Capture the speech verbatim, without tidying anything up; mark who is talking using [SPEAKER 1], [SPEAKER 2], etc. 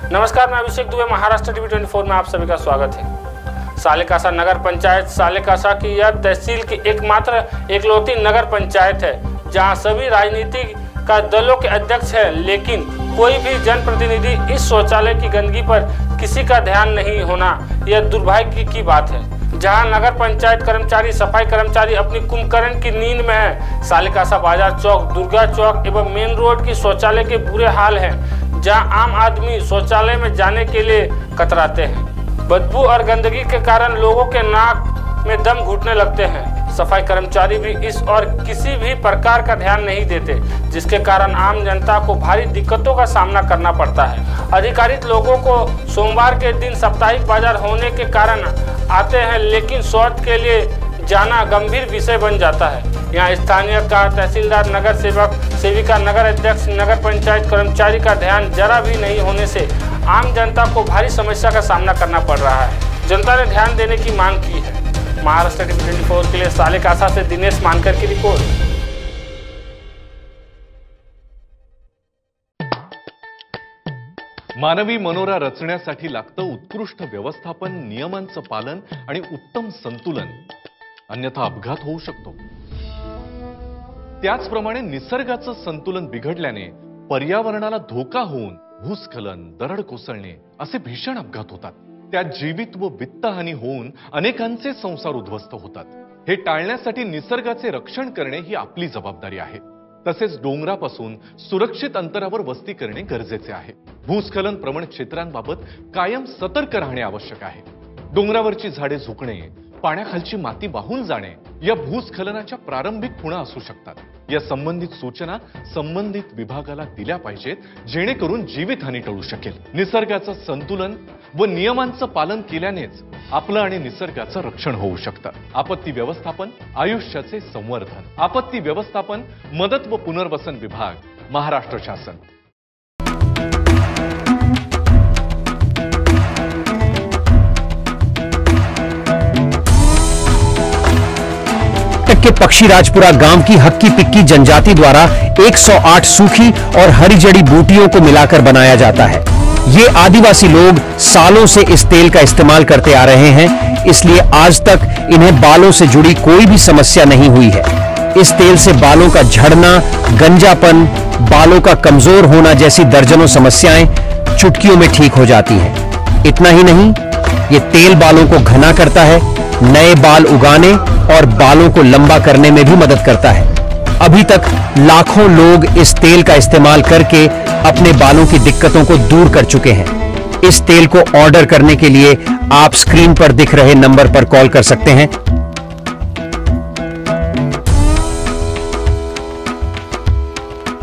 [SPEAKER 1] नमस्कार, मैं अभिषेक दुबे, महाराष्ट्र टीवी चौबीस में आप सभी का स्वागत है। सालेकासा नगर पंचायत सालेकासा की यह तहसील की एकमात्र एकलौती नगर पंचायत है जहां सभी राजनीतिक का दलों के अध्यक्ष हैं, लेकिन कोई भी जनप्रतिनिधि इस शौचालय की गंदगी पर किसी का ध्यान नहीं होना यह दुर्भाग्य की बात है। जहां नगर पंचायत कर्मचारी, सफाई कर्मचारी अपनी कुंभकर्ण की नींद में है। सालेकासा बाजार चौक, दुर्गा चौक एवं मेन रोड की शौचालय के बुरे हाल हैं, जहां आम आदमी शौचालय में जाने के लिए कतराते हैं। बदबू और गंदगी के कारण लोगों के नाक में दम घुटने लगते हैं। सफाई कर्मचारी भी इस और किसी भी प्रकार का ध्यान नहीं देते, जिसके कारण आम जनता को भारी दिक्कतों का सामना करना पड़ता है। अधिकारित लोगों को सोमवार के दिन साप्ताहिक बाजार होने के कारण आते हैं, लेकिन शौच के लिए जाना गंभीर विषय बन जाता है। यहाँ स्थानीय का तहसीलदार, नगर सेवक, सेविका, नगर अध्यक्ष, नगर पंचायत कर्मचारी का ध्यान जरा भी नहीं होने से आम जनता को भारी समस्या का सामना करना पड़ रहा है। जनता ने ध्यान देने की मांग की है। महाराष्ट्र टीवी चौबीस के लिए सालेकासा से दिनेश मानकर की रिपोर्ट।
[SPEAKER 2] मानवी मनोरा रचण्यासाठी लागतं उत्कृष्ट व्यवस्थापन, नियमांचं पालन आणि उत्तम संतुलन, अन्यथा अपघात होऊ शकतो। त्याचप्रमाणे निसर्गाचं संतुलन बिघडल्याने पर्यावरणाला धोका होऊन भूस्खलन, दरड कोसळणे असे भीषण अपघात होतात। त्यात जीवित व वित्तहानी होऊन अनेकांचे संसार उद्ध्वस्त होतात। हे टाळण्यासाठी निसर्गाचे रक्षण करणे ही आपली जबाबदारी आहे। तसेच डोंगरापासून सुरक्षित अंतरावर वस्ती करणे गरजेचे आहे। भूस्खलन प्रवण क्षेत्रांबाबत कायम सतर्क राहणे आवश्यक आहे। डोंगरावरची झाडे झुकणे, पाण्याखालची माती वाहून जाणे या भूस्खलनाच्या प्रारंभिक खुणा असू शकतात। या संबंधित सूचना संबंधित विभागाला दिल्या पाहिजेत, जेणेकरून जीवितहानी टळू शकेल। निसर्गाचं संतुलन व नियमांचं पालन केल्यानेच आपलं आणि निसर्गाचं रक्षण होऊ शकतं। आपत्ती व्यवस्थापन, आयुष्याचे संवर्धन। आपत्ती व्यवस्थापन, मदत व पुनर्वसन विभाग, महाराष्ट्र शासन।
[SPEAKER 3] के पक्षीराजपुरा गांव की हक्की पिक्की जनजाति द्वारा एक सौ आठ सूखी और हरी जड़ी बूटियों को मिलाकर बनाया जाता है। ये आदिवासी लोग सालों से इस तेल का इस्तेमाल करते आ रहे हैं, इसलिए आज तक इन्हें बालों से जुड़ी कोई भी समस्या नहीं हुई है। इस तेल से बालों का झड़ना, गंजापन, बालों का कमजोर होना जैसी दर्जनों समस्याएं चुटकियों में ठीक हो जाती हैं। इतना ही नहीं, ये तेल बालों को घना करता है, नए बाल उगाने और बालों को लंबा करने में भी मदद करता है। अभी तक लाखों लोग इस तेल का इस्तेमाल करके अपने बालों की दिक्कतों को दूर कर चुके हैं। इस तेल को ऑर्डर करने के लिए आप स्क्रीन पर दिख रहे नंबर पर कॉल कर सकते हैं।